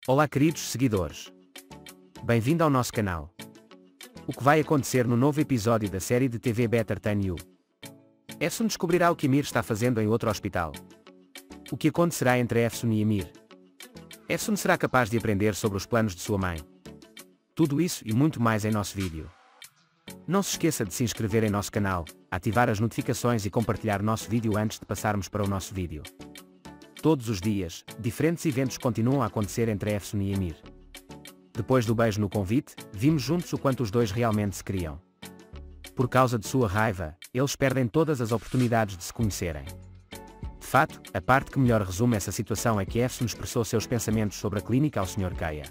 Olá queridos seguidores. Bem-vindo ao nosso canal. O que vai acontecer no novo episódio da série de TV Better Than You? Efsun descobrirá o que Ymir está fazendo em outro hospital. O que acontecerá entre Efsun e Ymir? Efsun será capaz de aprender sobre os planos de sua mãe? Tudo isso e muito mais em nosso vídeo. Não se esqueça de se inscrever em nosso canal, ativar as notificações e compartilhar nosso vídeo antes de passarmos para o nosso vídeo. Todos os dias, diferentes eventos continuam a acontecer entre Efsun e Ymir. Depois do beijo no convite, vimos juntos o quanto os dois realmente se queriam. Por causa de sua raiva, eles perdem todas as oportunidades de se conhecerem. De fato, a parte que melhor resume essa situação é que Efsun expressou seus pensamentos sobre a clínica ao Sr. Keia.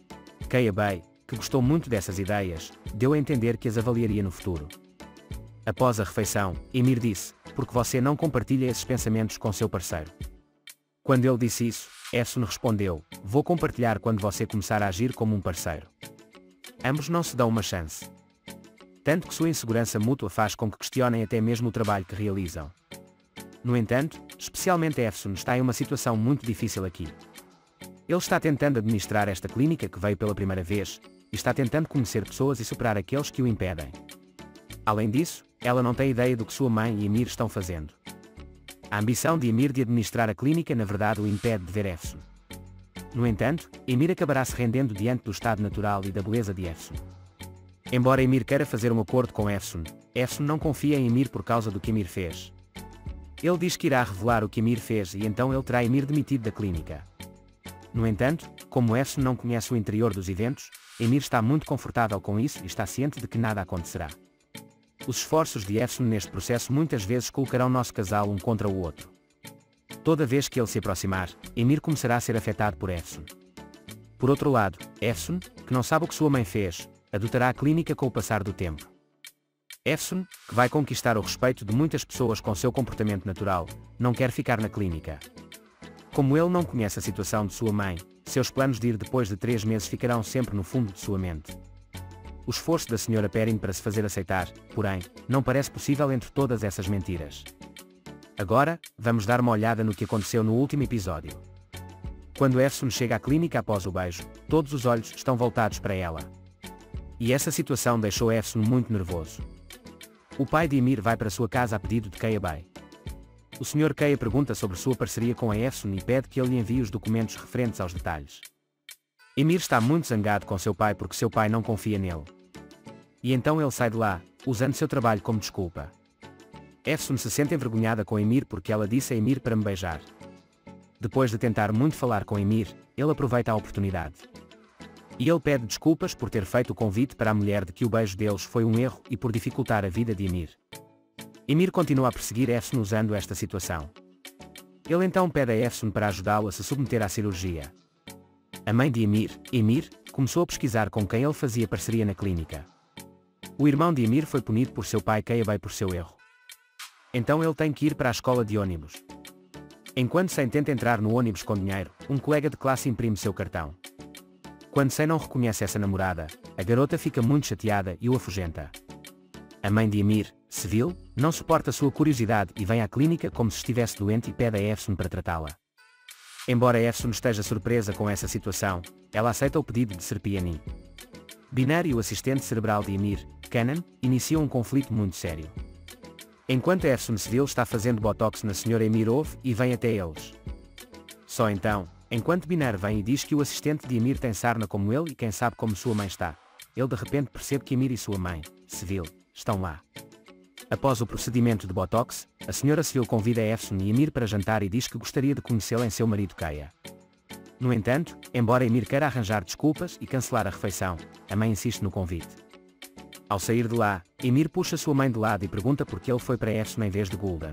Keia Bey, que gostou muito dessas ideias, deu a entender que as avaliaria no futuro. Após a refeição, Ymir disse: "Porque você não compartilha esses pensamentos com seu parceiro?" Quando ele disse isso, Efsun respondeu: "Vou compartilhar quando você começar a agir como um parceiro." Ambos não se dão uma chance. Tanto que sua insegurança mútua faz com que questionem até mesmo o trabalho que realizam. No entanto, especialmente Efsun está em uma situação muito difícil aqui. Ele está tentando administrar esta clínica que veio pela primeira vez, e está tentando conhecer pessoas e superar aqueles que o impedem. Além disso, ela não tem ideia do que sua mãe e Ymir estão fazendo. A ambição de Ymir de administrar a clínica na verdade o impede de ver Efsun. No entanto, Ymir acabará se rendendo diante do estado natural e da beleza de Efsun. Embora Ymir queira fazer um acordo com Efsun, Efsun não confia em Ymir por causa do que Ymir fez. Ele diz que irá revelar o que Ymir fez e então ele terá Ymir demitido da clínica. No entanto, como Efsun não conhece o interior dos eventos, Ymir está muito confortável com isso e está ciente de que nada acontecerá. Os esforços de Efsun neste processo muitas vezes colocarão nosso casal um contra o outro. Toda vez que ele se aproximar, Ymir começará a ser afetado por Efsun. Por outro lado, Efsun, que não sabe o que sua mãe fez, adotará a clínica com o passar do tempo. Efsun, que vai conquistar o respeito de muitas pessoas com seu comportamento natural, não quer ficar na clínica. Como ele não conhece a situação de sua mãe, seus planos de ir depois de 3 meses ficarão sempre no fundo de sua mente. O esforço da Sra. Perrin para se fazer aceitar, porém, não parece possível entre todas essas mentiras. Agora, vamos dar uma olhada no que aconteceu no último episódio. Quando Efsun chega à clínica após o beijo, todos os olhos estão voltados para ela. E essa situação deixou Efsun muito nervoso. O pai de Ymir vai para sua casa a pedido de Keia Bey. O Sr. Keia pergunta sobre sua parceria com a Efsun e pede que ele lhe envie os documentos referentes aos detalhes. Ymir está muito zangado com seu pai porque seu pai não confia nele. E então ele sai de lá, usando seu trabalho como desculpa. Efsun se sente envergonhada com Ymir porque ela disse a Ymir para me beijar. Depois de tentar muito falar com Ymir, ele aproveita a oportunidade. E ele pede desculpas por ter feito o convite para a mulher de que o beijo deles foi um erro e por dificultar a vida de Ymir. Ymir continua a perseguir Efsun usando esta situação. Ele então pede a Efsun para ajudá-lo a se submeter à cirurgia. A mãe de Ymir, começou a pesquisar com quem ele fazia parceria na clínica. O irmão de Ymir foi punido por seu pai Keia Bey por seu erro. Então ele tem que ir para a escola de ônibus. Enquanto Sen tenta entrar no ônibus com dinheiro, um colega de classe imprime seu cartão. Quando Sen não reconhece essa namorada, a garota fica muito chateada e o afugenta. A mãe de Ymir, Seville, não suporta sua curiosidade e vem à clínica como se estivesse doente e pede a Efsun para tratá-la. Embora Efsun esteja surpresa com essa situação, ela aceita o pedido de Serpianin. Biner e o assistente cerebral de Ymir, Kanan, iniciam um conflito muito sério. Enquanto Efsun Seville está fazendo botox na Sra. Ymir ouve e vem até eles. Só então, enquanto Biner vem e diz que o assistente de Ymir tem sarna como ele e quem sabe como sua mãe está, ele de repente percebe que Ymir e sua mãe, Seville, estão lá. Após o procedimento de botox, a Sra. Seville convida Efsun e Ymir para jantar e diz que gostaria de conhecê-la em seu marido Keia. No entanto, embora Ymir queira arranjar desculpas e cancelar a refeição, a mãe insiste no convite. Ao sair de lá, Ymir puxa sua mãe de lado e pergunta por que ele foi para Efsun em vez de Gul'dan.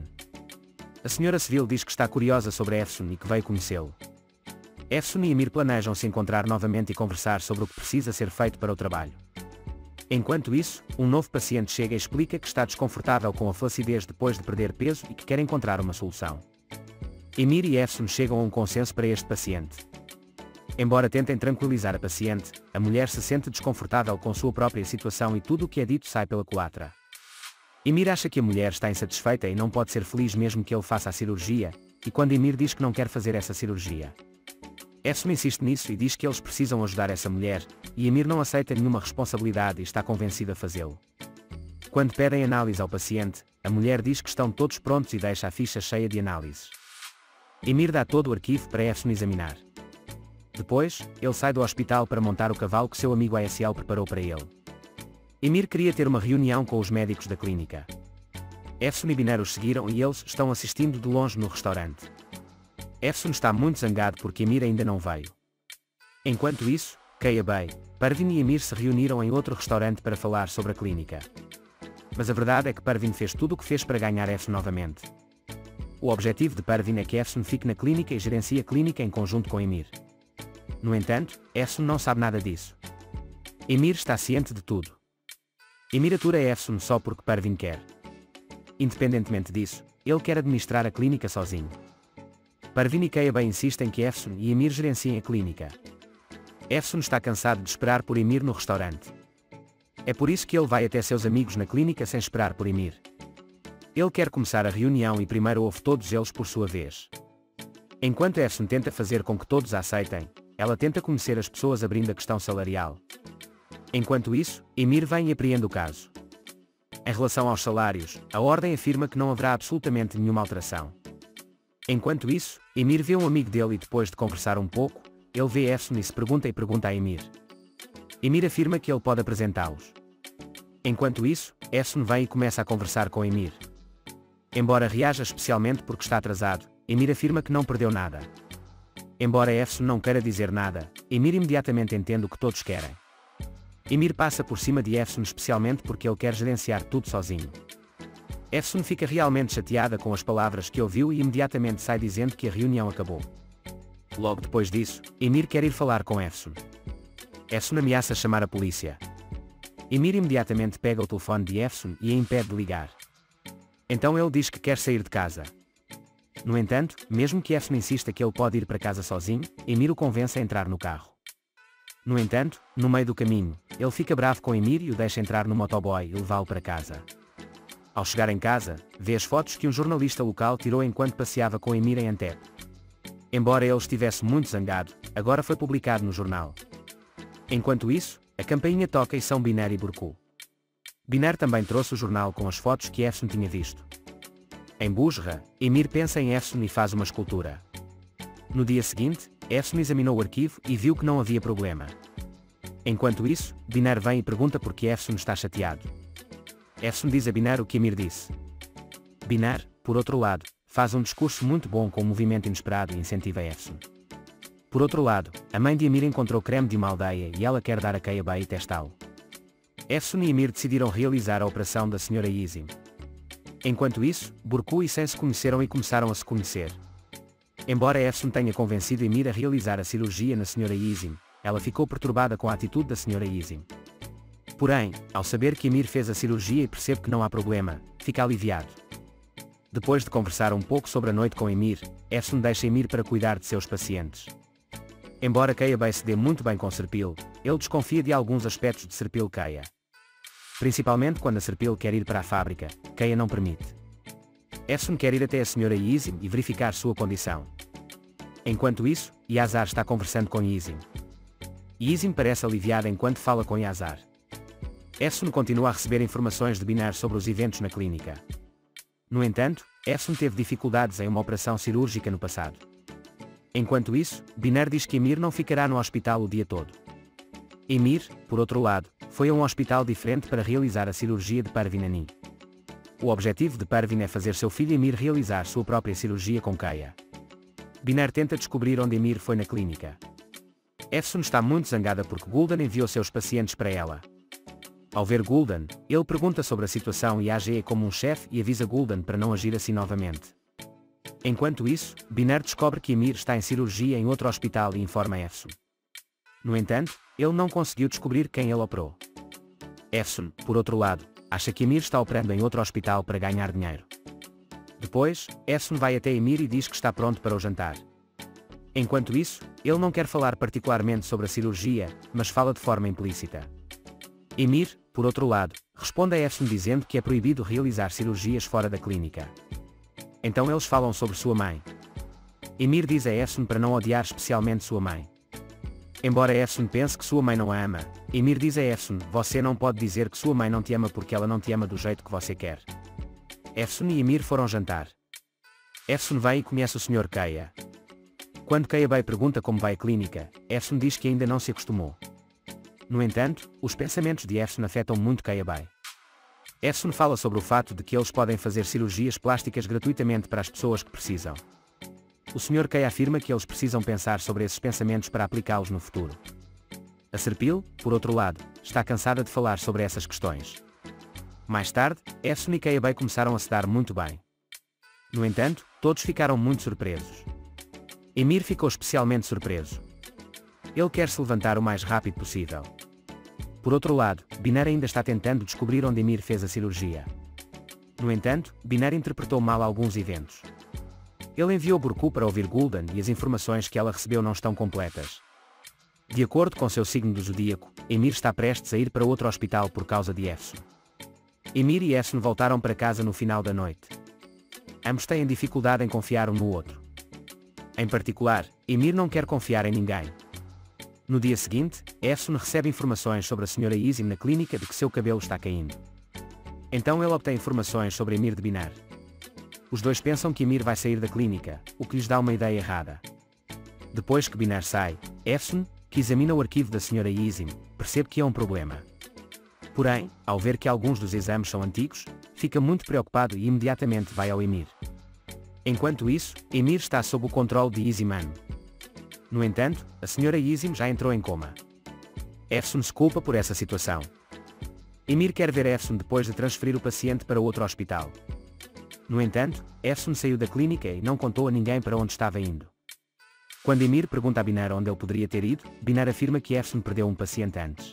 A Sra. Seville diz que está curiosa sobre Efsun e que veio conhecê-lo. Efsun e Ymir planejam se encontrar novamente e conversar sobre o que precisa ser feito para o trabalho. Enquanto isso, um novo paciente chega e explica que está desconfortável com a flacidez depois de perder peso e que quer encontrar uma solução. Ymir e Efsun chegam a um consenso para este paciente. Embora tentem tranquilizar a paciente, a mulher se sente desconfortável com sua própria situação e tudo o que é dito sai pela culatra. Ymir acha que a mulher está insatisfeita e não pode ser feliz mesmo que ele faça a cirurgia, e quando Ymir diz que não quer fazer essa cirurgia. Efsun insiste nisso e diz que eles precisam ajudar essa mulher, e Emir não aceita nenhuma responsabilidade e está convencido a fazê-lo. Quando pedem análise ao paciente, a mulher diz que estão todos prontos e deixa a ficha cheia de análises. Emir dá todo o arquivo para Efsun examinar. Depois, ele sai do hospital para montar o cavalo que seu amigo ASL preparou para ele. Emir queria ter uma reunião com os médicos da clínica. Efsun e Biner os seguiram e eles estão assistindo de longe no restaurante. Efsun está muito zangado porque Emir ainda não veio. Enquanto isso, Kaya Bey, Parvin e Emir se reuniram em outro restaurante para falar sobre a clínica. Mas a verdade é que Parvin fez tudo o que fez para ganhar Efsun novamente. O objetivo de Parvin é que Efsun fique na clínica e gerencie a clínica em conjunto com Emir. No entanto, Efsun não sabe nada disso. Emir está ciente de tudo. Emir atura Efsun só porque Parvin quer. Independentemente disso, ele quer administrar a clínica sozinho. Parvin e Kaya Bey insistem que Efsun e Emir gerenciem a clínica. Efsun está cansado de esperar por Emir no restaurante. É por isso que ele vai até seus amigos na clínica sem esperar por Emir. Ele quer começar a reunião e primeiro ouve todos eles por sua vez. Enquanto Efsun tenta fazer com que todos a aceitem, ela tenta conhecer as pessoas abrindo a questão salarial. Enquanto isso, Emir vem e apreende o caso. Em relação aos salários, a ordem afirma que não haverá absolutamente nenhuma alteração. Enquanto isso, Emir vê um amigo dele e depois de conversar um pouco, ele vê Efsun e se pergunta a Emir. Emir afirma que ele pode apresentá-los. Enquanto isso, Efsun vem e começa a conversar com Emir. Embora reaja especialmente porque está atrasado, Emir afirma que não perdeu nada. Embora Efsun não queira dizer nada, Emir imediatamente entende o que todos querem. Emir passa por cima de Efsun especialmente porque ele quer gerenciar tudo sozinho. Efsun fica realmente chateada com as palavras que ouviu e imediatamente sai dizendo que a reunião acabou. Logo depois disso, Emir quer ir falar com Efsun. Efsun ameaça chamar a polícia. Emir imediatamente pega o telefone de Efsun e a impede de ligar. Então ele diz que quer sair de casa. No entanto, mesmo que Efsun insista que ele pode ir para casa sozinho, Emir o convence a entrar no carro. No entanto, no meio do caminho, ele fica bravo com Emir e o deixa entrar no motoboy e levá-lo para casa. Ao chegar em casa, vê as fotos que um jornalista local tirou enquanto passeava com Emir em Antep. Embora ele estivesse muito zangado, agora foi publicado no jornal. Enquanto isso, a campainha toca e são Biner e Burku. Biner também trouxe o jornal com as fotos que Efsun tinha visto. Em Busra, Emir pensa em Efsun e faz uma escultura. No dia seguinte, Efsun examinou o arquivo e viu que não havia problema. Enquanto isso, Biner vem e pergunta por que Efsun está chateado. Efsun diz a Biner o que Emir disse. Biner, por outro lado, faz um discurso muito bom com um movimento inesperado e incentiva Efsun. Por outro lado, a mãe de Emir encontrou creme de uma aldeia e ela quer dar a Kaya Bey e testá-lo. Efsun e Emir decidiram realizar a operação da Sra. Yizim. Enquanto isso, Burku e Sen se conheceram e começaram a se conhecer. Embora Efsun tenha convencido Emir a realizar a cirurgia na Sra. Yizim, ela ficou perturbada com a atitude da Sra. Yizim. Porém, ao saber que Emir fez a cirurgia e percebe que não há problema, fica aliviado. Depois de conversar um pouco sobre a noite com Emir, Efsun deixa Emir para cuidar de seus pacientes. Embora Kaya Bey se dê muito bem com Serpil, ele desconfia de alguns aspectos de Serpil Kaya. Principalmente quando a Serpil quer ir para a fábrica, Kaya não permite. Efsun quer ir até a Sra. Yizim e verificar sua condição. Enquanto isso, Yazar está conversando com Yizim. Yizim parece aliviada enquanto fala com Yazar. Efsun continua a receber informações de Biner sobre os eventos na clínica. No entanto, Efsun teve dificuldades em uma operação cirúrgica no passado. Enquanto isso, Biner diz que Emir não ficará no hospital o dia todo. Emir, por outro lado, foi a um hospital diferente para realizar a cirurgia de Parvin Ani. O objetivo de Parvin é fazer seu filho Emir realizar sua própria cirurgia com Kaya. Biner tenta descobrir onde Emir foi na clínica. Efsun está muito zangada porque Gul'dan enviou seus pacientes para ela. Ao ver Gul'dan, ele pergunta sobre a situação e age como um chefe e avisa Gul'dan para não agir assim novamente. Enquanto isso, Biner descobre que Emir está em cirurgia em outro hospital e informa Efsun. No entanto, ele não conseguiu descobrir quem ele operou. Efsun, por outro lado, acha que Emir está operando em outro hospital para ganhar dinheiro. Depois, Efsun vai até Emir e diz que está pronto para o jantar. Enquanto isso, ele não quer falar particularmente sobre a cirurgia, mas fala de forma implícita. Emir, por outro lado, responde a Efsun dizendo que é proibido realizar cirurgias fora da clínica. Então eles falam sobre sua mãe. Emir diz a Efsun para não odiar especialmente sua mãe. Embora Efsun pense que sua mãe não a ama, Emir diz a Efsun: você não pode dizer que sua mãe não te ama porque ela não te ama do jeito que você quer. Efsun e Emir foram jantar. Efsun vem e conhece o Sr. Keia. Quando Keia Bey pergunta como vai a clínica, Efsun diz que ainda não se acostumou. No entanto, os pensamentos de Efsun afetam muito Keia Bey. Efsun fala sobre o fato de que eles podem fazer cirurgias plásticas gratuitamente para as pessoas que precisam. O Sr. Keia afirma que eles precisam pensar sobre esses pensamentos para aplicá-los no futuro. A Serpil, por outro lado, está cansada de falar sobre essas questões. Mais tarde, Efsun e Keia Bey começaram a se dar muito bem. No entanto, todos ficaram muito surpresos. Emir ficou especialmente surpreso. Ele quer se levantar o mais rápido possível. Por outro lado, Biner ainda está tentando descobrir onde Emir fez a cirurgia. No entanto, Biner interpretou mal alguns eventos. Ele enviou Burku para ouvir Gul'dan e as informações que ela recebeu não estão completas. De acordo com seu signo do zodíaco, Emir está prestes a ir para outro hospital por causa de Efsun. Emir e Efsun voltaram para casa no final da noite. Ambos têm dificuldade em confiar um no outro. Em particular, Emir não quer confiar em ninguém. No dia seguinte, Efsun recebe informações sobre a Sra. Izim na clínica de que seu cabelo está caindo. Então ele obtém informações sobre Emir de Biner. Os dois pensam que Emir vai sair da clínica, o que lhes dá uma ideia errada. Depois que Biner sai, Efsun, que examina o arquivo da Sra. Izim, percebe que é um problema. Porém, ao ver que alguns dos exames são antigos, fica muito preocupado e imediatamente vai ao Emir. Enquanto isso, Emir está sob o controle de Iziman. No entanto, a Sra. Izim já entrou em coma. Efsun se culpa por essa situação. Emir quer ver Efsun depois de transferir o paciente para outro hospital. No entanto, Efsun saiu da clínica e não contou a ninguém para onde estava indo. Quando Emir pergunta a Biner onde ele poderia ter ido, Biner afirma que Efsun perdeu um paciente antes.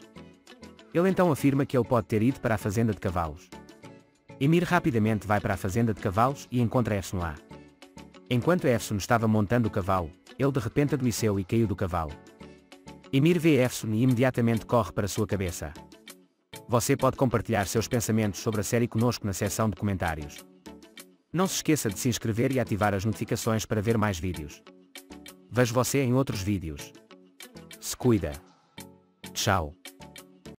Ele então afirma que ele pode ter ido para a fazenda de cavalos. Emir rapidamente vai para a fazenda de cavalos e encontra Efsun lá. Enquanto Efsun estava montando o cavalo, ele de repente adoeceu e caiu do cavalo. Emir vê Efsun e imediatamente corre para sua cabeça. Você pode compartilhar seus pensamentos sobre a série conosco na seção de comentários. Não se esqueça de se inscrever e ativar as notificações para ver mais vídeos. Vejo você em outros vídeos. Se cuida. Tchau.